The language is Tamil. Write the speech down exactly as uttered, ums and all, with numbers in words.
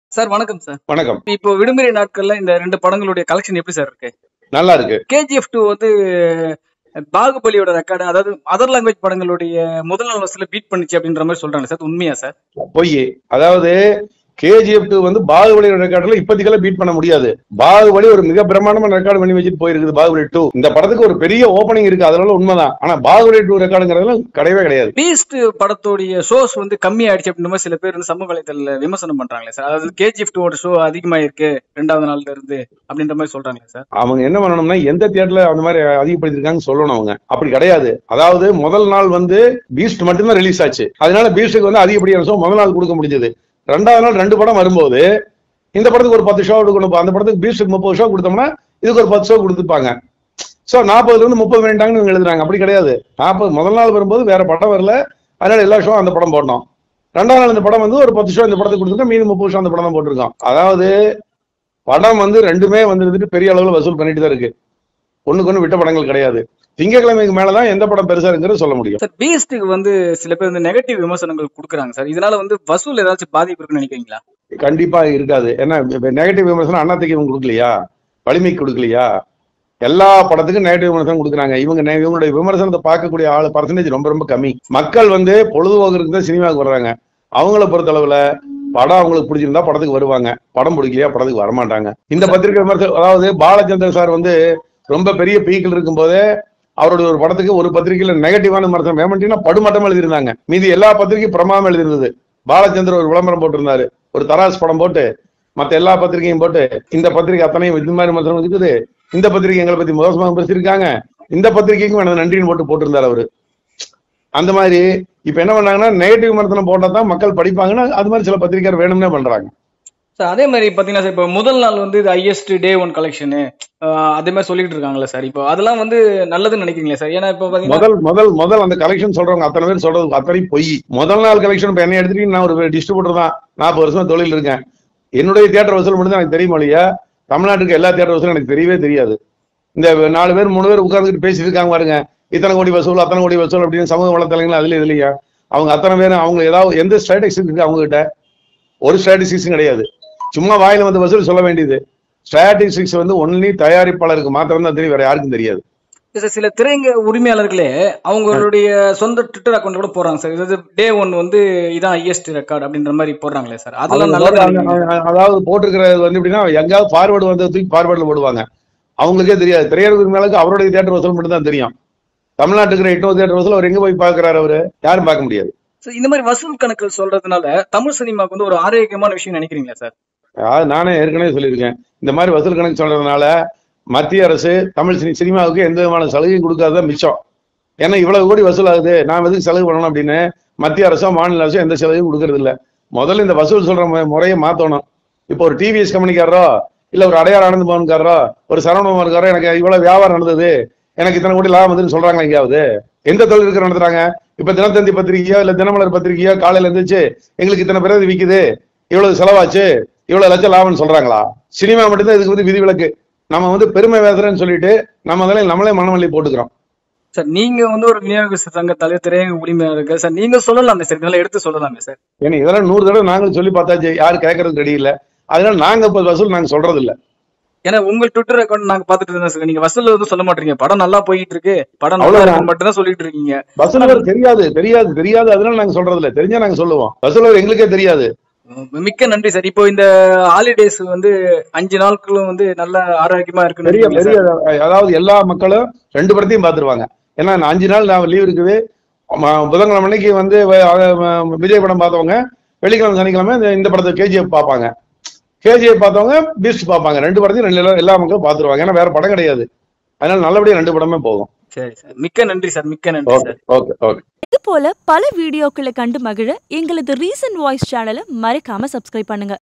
சார் வணக்கம் சார். வணக்கம். இப்போ விடுமுறை நாட்கள்ல இந்த ரெண்டு படங்களுடைய கலெக்ஷன் எப்படி சார் இருக்கு? நல்லா இருக்கு. கேஜிஎஃப் டூ வந்து பாகுபலியோட ரெக்கார்டு, அதாவது அதர் லாங்குவேஜ் படங்களுடைய முதல் நாள் வசூல பீட் பண்ணிச்சு அப்படின்ற மாதிரி சொல்றாங்க சார். உண்மையா சார்? பொய். அதாவது கேஜிஎஃப் டூ வந்து பாகுபலி ரெக்கார்டுல இப்போதைக்கெல்லாம் பீட் பண்ண முடியாது. பாகுபலி ஒரு மிக பிரமாண்டமான ரெக்கார்டு பண்ணி வச்சுட்டு போயிருக்குது. பாகுபலி டூ இந்த படத்துக்கு ஒரு பெரிய ஓபனிங் இருக்கு, அதனால உண்மைதான். ஆனா பாகுபலி டூ ரெக்கார்டுங்கிறதுல கிடையவே கிடையாது. பீஸ்ட் படத்தோடைய ஷோஸ் வந்து கம்மி ஆயிடுச்சு அப்படின்னு மாதிரி சில பேர் வந்து சமூக வலைதள விமர்சனம் பண்றாங்களே சார். அதாவது கேஜிஎஃப் டூ ஷோ அதிகமாயிருக்கு ரெண்டாவது நாள்ல இருந்து அப்படின்ற மாதிரி சொல்றாங்க சார். அவங்க என்ன பண்ணணும்னா எந்த தியேட்டர்ல அந்த மாதிரி அதிகப்படுத்திருக்காங்க சொல்லணும். அவங்க அப்படி கிடையாது. அதாவது முதல் நாள் வந்து பீஸ்ட் மட்டும்தான் ரிலீஸ் ஆச்சு, அதனால பீஸ்டுக்கு வந்து அதிகப்படியான ஷோ முதல் நாள் கொடுக்க முடிஞ்சது. ரெண்டாவது நாள் ரெண்டு படம் வரும்போது இந்த படத்துக்கு ஒரு பத்து ஷோ கொடுக்கணும். அந்த படத்துக்கு பீஸ்டுக்கு முப்பது ஷோ கொடுத்தோம்னா இதுக்கு ஒரு பத்து ஷோ கொடுத்துப்பாங்க. சோ நாற்பதுல இருந்து முப்பது வேண்டாங்கன்னு எழுதுறாங்க. அப்படி கிடையாது. நாற்பது முதல் நாள் வரும்போது வேற படம் வரல, அதனால எல்லா ஷோ அந்த படம் போட்டோம். ரெண்டாவது நாள் இந்த படம் வந்து ஒரு பத்து ஷோ இந்த படத்துக்கு கொடுத்துருக்கோம், மீதி முப்பது ஷோ அந்த படம் தான் போட்டிருக்கோம். அதாவது படம் வந்து ரெண்டுமே வந்து பெரிய அளவுல வசூல் பண்ணிட்டு தான் இருக்கு. ஒண்ணுக்கு ஒண்ணு விட்ட படங்கள் கிடையாது. திங்கக்கிழமைக்கு மேலதான் எந்த படம் பெருசா இருக்குன்னு சொல்ல முடியும். சார் பீஸ்டுக்கு வந்து சில பேர் வந்து நெகட்டிவ் விமர்சனங்கள் கொடுக்குறாங்க சார். இதனால வந்து வசூல் ஏதாச்சும் பாதிப்பு இருக்குன்னு நினைக்கிறீங்களா? கண்டிப்பா இருக்காது. ஏன்னா நெகட்டிவ் விமர்சனம் அண்ணாத்துக்கு இவங்க கொடுக்கலையா, வலிமைக்கு கொடுக்கலையா? எல்லா படத்துக்கும் நெகட்டிவ் விமர்சனம் கொடுக்குறாங்க. இவங்க இவங்களுடைய விமர்சனத்தை பார்க்கக்கூடிய ஆளு பர்சன்டேஜ் ரொம்ப ரொம்ப கம்மி. மக்கள் வந்து பொழுதுபோக்குறதுக்கு தான் சினிமாவுக்கு வர்றாங்க. அவங்கள பொறுத்த அளவுல படம் அவங்களுக்கு பிடிச்சிருந்தா படத்துக்கு வருவாங்க, படம் பிடிக்கலையா படத்துக்கு வரமாட்டாங்க. இந்த பத்திரிகை விமர்சனம், அதாவது பாலச்சந்தர் சார் வந்து ரொம்ப பெரிய பீக்கில் இருக்கும் போதே அவருடைய ஒரு படத்துக்கு ஒரு பத்திரிகையில நெகட்டிவான விமர்சனம் வேமண்டினா படுமட்டம் எழுதியிருந்தாங்க. மீதி எல்லா பத்திரிகையும் பிரமாதம் எழுதிருந்தது. பாலச்சந்தர் ஒரு விளம்பரம் போட்டிருந்தாரு, ஒரு தராஸ் படம் போட்டு மத்த எல்லா பத்திரிகையும் போட்டு இந்த பத்திரிகை அத்தனையும் இது மாதிரி விமர்சனம் இருக்குது, இந்த பத்திரிகை எங்களை பத்தி மோசமாக பேசியிருக்காங்க, இந்த பத்திரிகைக்கும் எனது நன்றின்னு போட்டு போட்டிருந்தாரு அவரு. அந்த மாதிரி இப்ப என்ன பண்ணாங்கன்னா நெகட்டிவ் விமர்சனம் போட்டா தான் மக்கள் படிப்பாங்கன்னா அது மாதிரி சில பத்திரிகையார் வேணும்னே பண்றாங்க. சார் அதே மாதிரி பாத்தீங்கன்னா சார் இப்போ முதல் நாள் வந்து இது ஹையஸ்ட் டே ஒன் கலெக்ஷனு அதே மாதிரி சொல்லிட்டு இருக்காங்களா சார்? இப்போ அதெல்லாம் வந்து நல்லதுன்னு நினைக்கிறீங்களா சார்? ஏன்னா இப்போ முதல் முதல் முதல் அந்த கலெக்ஷன் சொல்றவங்க அத்தனை பேர் சொல்றது அத்தனை பொய். முதல் நாள் கலெக்ஷன் இப்ப என்ன எடுத்துட்டு நான் ஒரு டிஸ்ட்ரிபியூட்டர் தான், நாற்பது வருஷமா தொழில் இருக்கேன். என்னுடைய தியேட்டர் வசூல் மட்டும் தான் எனக்கு தெரியுமா இல்லையா? தமிழ்நாட்டுக்கு எல்லா தியேட்டர் வசூலும் எனக்கு தெரியவே தெரியாது. இந்த நாலு பேர் மூணு பேர் உட்கார்ந்துட்டு பேசிட்டு இருக்காங்க பாருங்க, இத்தனை கோடி வசூல் அத்தனை கோடி வசூல் அப்படின்னு சமூக வளத்தலங்கள் அதுல இதுலையா அவங்க அத்தனை பேரும் அவங்க ஏதாவது எந்த ஸ்ட்ராட்டஜிக்ஸ் இருக்கு அவங்க கிட்ட? ஒரு ஸ்ட்ராட்டஜிக்ஸும் கிடையாது. சும்மா வாயில வந்து வசூல் சொல்ல வேண்டியது. ஸ்ட்ராட்டஜிக்ஸ் வந்து ஒன்லி தயாரிப்பாளருக்கு மாத்திரம் தான் தெரியும், வேற யாருக்கும் தெரியாது. சில திரைங்க உரிமையாளர்களே அவங்களுடைய சொந்த ட்விட்டர் அக்கௌண்ட் கூட போறாங்க சார். இது டே ஒன் வந்து இதான் ஹையஸ்ட் ரெக்கார்ட் அப்படின்ற மாதிரி போடுறாங்களே சார், அதெல்லாம் நல்லது. அதாவது போட்டிருக்கிறது வந்து எப்படின்னா எங்கேயாவது ஃபார்வர்டு வந்து தூக்கி ஃபார்வர்டுல போடுவாங்க, அவங்களுக்கே தெரியாது. திரையரங்கு உரிமையாளருக்கு அவருடைய தியேட்டர் வசூல் மட்டும் தான் தெரியும். தமிழ்நாட்டுக்கு எட்டோ தியேட்டர் வசூல் அவர் எங்க போய் பாக்குறாரு? அவரு யாரும் பார்க்க முடியாது. இந்த மாதிரி வசூல் கணக்குகள் சொல்றதுனால தமிழ் சினிமாவுக்கு வந்து ஒரு ஆரோக்கியமான விஷயம் நினைக்கிறீங்களா சார்? நானே ஏற்கனவே சொல்லியிருக்கேன், இந்த மாதிரி வசூல் கணக்கு சொல்றதுனால மத்திய அரசு தமிழ் சினிமாவுக்கு எந்த விதமான சலுகையும் கொடுக்காத மிச்சம். ஏன்னா இவ்வளவு கோடி வசூல் ஆகுது, நான் எதுக்கு செலவு பண்ணணும் அப்படின்னு மத்திய அரசோ மாநில அரசோ எந்த செலவையும் கொடுக்கறது இல்லை. முதல்ல இந்த வசூல் சொல்ற முறையை மாத்தணும். இப்போ ஒரு டிவிஎஸ் கம்பெனிக்காரரோ இல்ல ஒரு அடையார் ஆனந்த பவன்காரரோ ஒரு சரவணபவன்காரோ எனக்கு இவ்வளவு வியாபாரம் நடந்தது, எனக்கு இத்தனை கோடி லாபம் வந்துன்னு சொல்றாங்க. எங்கேயாவது எந்த தொழில் இருக்கிற நடத்துறாங்க? இப்ப தினத்தந்தி பத்திரிகையோ இல்ல தினமலர் பத்திரிகையோ காலையில இருந்துச்சு எங்களுக்கு இத்தனை பேர் விக்குது, இவ்வளவு செலவாச்சு, இவ்வளவு லட்சம் லாபம்னு சொல்றாங்களா? சினிமா மட்டும்தான் இதுக்கு வந்து விதிவிலக்கு. நம்ம வந்து பெருமை வேசுறேன்னு சொல்லிட்டு நம்ம அதெல்லாம் நம்மளே மனவள்ளி போட்டுக்கிறோம். சார் நீங்க வந்து ஒரு விநியோக சங்க தலைவர், திரையரங்க உரிமையாளர்கள் சார், நீங்க சொல்லலாமே சார், இதெல்லாம் எடுத்து சொல்லலாமே சார். ஏன்னா இதெல்லாம் நூறு தடவை நாங்களும் சொல்லி பார்த்தாச்சு, யாரும் கேட்கறது ரெடி இல்ல. அதனால நாங்க இப்ப வசூல் நாங்க சொல்றது இல்ல. ஏன்னா உங்க ட்விட்டர் அக்கௌண்ட் நாங்க பாத்துட்டு இருந்தோம் சார், நீங்க வசூல் வந்து சொல்ல மாட்டீங்க. படம் நல்லா போயிட்டு இருக்கு, படம் நல்லா இருக்கு மட்டும் தான் சொல்லிட்டு இருக்கீங்க. வசூல் தெரியாது தெரியாது தெரியாது அதனால நாங்க சொல்றது இல்ல. தெரிஞ்சா நாங்க சொல்லுவோம். வசூல் எங்களுக்கே தெரியாது. மிக்க நன்றி சார். இப்போ இந்த ஹாலிடேஸ் வந்து அஞ்சு நாட்களும் வந்து நல்ல ஆரோக்கியமா இருக்கு. அதாவது எல்லா மக்களும் ரெண்டு படத்தையும் பாத்துருவாங்க. ஏன்னா அஞ்சு நாள் நான் லீவ் இருக்குது. புதன்கிழமை அன்னைக்கு வந்து விஜய் படம் பார்த்தவங்க வெள்ளிக்கிழமை சனிக்கிழமை இந்த படத்தை கேஜிஎஃப் பார்ப்பாங்க, கேஜிஎஃப் பார்த்தவங்க பீஸ்ட் பார்ப்பாங்க. ரெண்டு படத்தையும் ரெண்டு எல்லா மக்களும் பாத்துருவாங்க. ஏன்னா வேற படம் கிடையாது. அதனால நல்லபடியா ரெண்டு படமே போகும். சரி சார், மிக்க நன்றி சார், மிக்க நன்றி சார். Okay okay. இது போல பல வீடியோக்களை கண்டு மகிழ எங்களது ரீசன்ட் வாய்ஸ் சேனலை மறக்காம சப்ஸ்கிரைப் பண்ணுங்க.